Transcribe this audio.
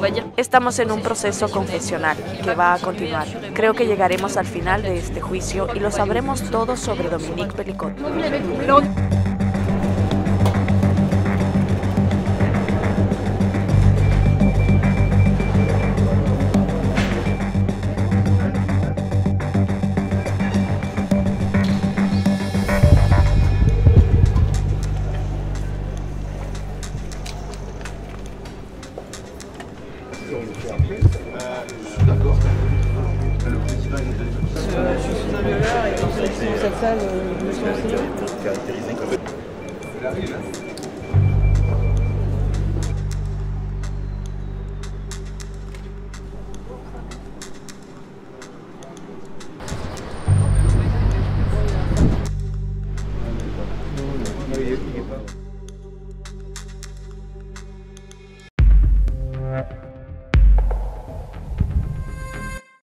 Estamos en un proceso confesional que va a continuar. Creo que llegaremos al final de este juicio y lo sabremos todo sobre Dominique Pelicot. D'accord. Le président est Je suis un violeur et dans cette salle, je me suis enseignée. caractérisé comme... Il arrive, hein. Non, il est pas...